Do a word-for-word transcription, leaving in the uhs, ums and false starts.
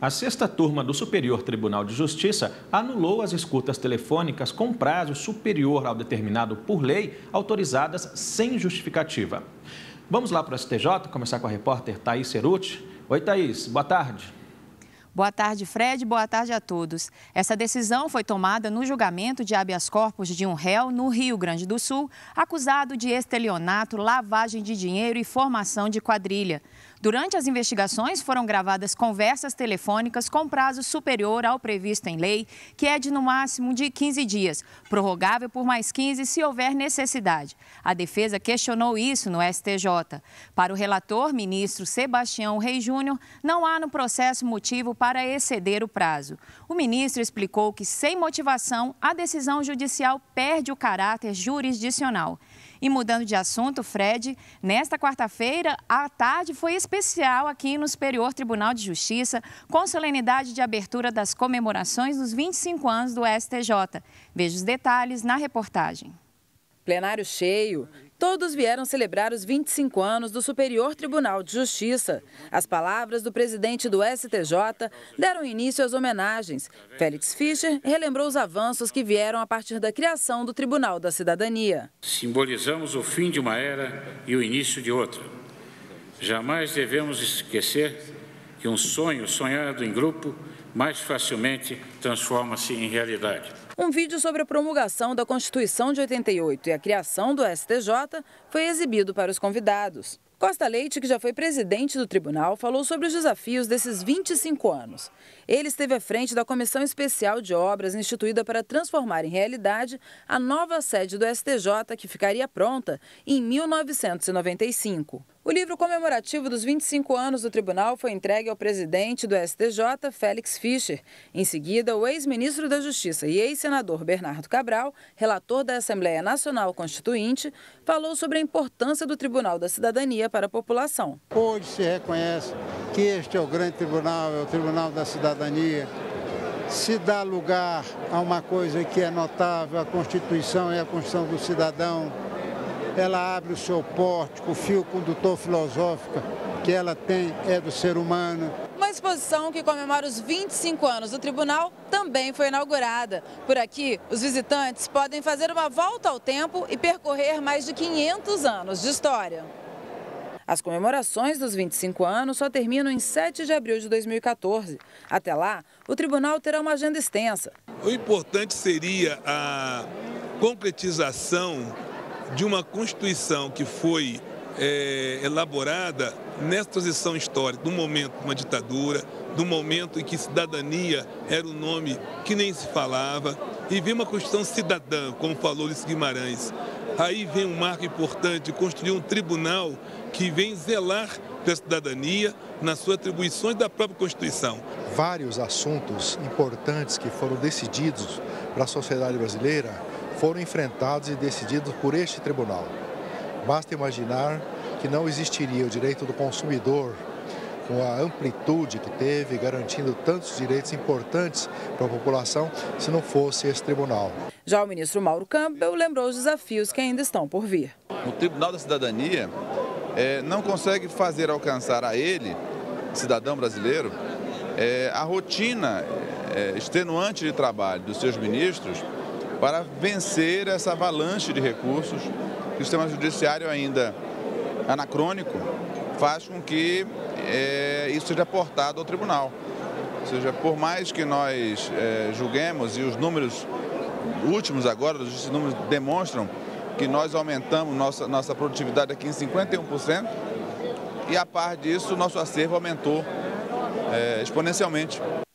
A sexta turma do Superior Tribunal de Justiça anulou as escutas telefônicas com prazo superior ao determinado por lei, autorizadas sem justificativa. Vamos lá para o S T J, começar com a repórter Thaís Cerutti. Oi, Thaís, boa tarde. Boa tarde, Fred. Boa tarde a todos. Essa decisão foi tomada no julgamento de habeas corpus de um réu no Rio Grande do Sul, acusado de estelionato, lavagem de dinheiro e formação de quadrilha. Durante as investigações, foram gravadas conversas telefônicas com prazo superior ao previsto em lei, que é de no máximo de quinze dias, prorrogável por mais quinze se houver necessidade. A defesa questionou isso no S T J. Para o relator, ministro Sebastião Reis Júnior, não há no processo motivo para exceder o prazo. O ministro explicou que, sem motivação, a decisão judicial perde o caráter jurisdicional. E mudando de assunto, Fred, nesta quarta-feira, à tarde, foi especial aqui no Superior Tribunal de Justiça, com solenidade de abertura das comemorações dos vinte e cinco anos do S T J. Veja os detalhes na reportagem. Plenário cheio. Todos vieram celebrar os vinte e cinco anos do Superior Tribunal de Justiça. As palavras do presidente do S T J deram início às homenagens. Félix Fischer relembrou os avanços que vieram a partir da criação do Tribunal da Cidadania. Simbolizamos o fim de uma era e o início de outra. Jamais devemos esquecer que um sonho sonhado em grupo mais facilmente transforma-se em realidade. Um vídeo sobre a promulgação da Constituição de oitenta e oito e a criação do S T J foi exibido para os convidados. Costa Leite, que já foi presidente do tribunal, falou sobre os desafios desses vinte e cinco anos. Ele esteve à frente da Comissão Especial de Obras instituída para transformar em realidade a nova sede do S T J, que ficaria pronta em mil novecentos e noventa e cinco. O livro comemorativo dos vinte e cinco anos do tribunal foi entregue ao presidente do S T J, Félix Fischer. Em seguida, o ex-ministro da Justiça e ex-senador Bernardo Cabral, relator da Assembleia Nacional Constituinte, falou sobre a importância do Tribunal da Cidadania para a população. Hoje se reconhece que este é o grande tribunal, é o Tribunal da Cidadania. Se dá lugar a uma coisa que é notável, a Constituição é a Constituição do cidadão. Ela abre o seu pórtico, o fio condutor filosófico que ela tem é do ser humano. Uma exposição que comemora os vinte e cinco anos do tribunal também foi inaugurada. Por aqui, os visitantes podem fazer uma volta ao tempo e percorrer mais de quinhentos anos de história. As comemorações dos vinte e cinco anos só terminam em sete de abril de dois mil e quatorze. Até lá, o tribunal terá uma agenda extensa. O importante seria a concretização de uma Constituição que foi é, elaborada nessa transição histórica, do momento de uma ditadura, do momento em que cidadania era um nome que nem se falava, e vem uma Constituição cidadã, como falou Ulisses Guimarães. Aí vem um marco importante de construir um tribunal que vem zelar pela cidadania nas suas atribuições da própria Constituição. Vários assuntos importantes que foram decididos para a sociedade brasileira foram enfrentados e decididos por este tribunal. Basta imaginar que não existiria o direito do consumidor com a amplitude que teve, garantindo tantos direitos importantes para a população, se não fosse esse tribunal. Já o ministro Mauro Campbell lembrou os desafios que ainda estão por vir. O Tribunal da Cidadania é, não consegue fazer alcançar a ele, cidadão brasileiro, é, a rotina é, extenuante de trabalho dos seus ministros para vencer essa avalanche de recursos que o sistema judiciário ainda anacrônico faz com que é, isso seja portado ao tribunal. Ou seja, por mais que nós é, julguemos, e os números últimos agora, os números demonstram que nós aumentamos nossa, nossa produtividade aqui em cinquenta e um por cento, e a par disso o nosso acervo aumentou é, exponencialmente.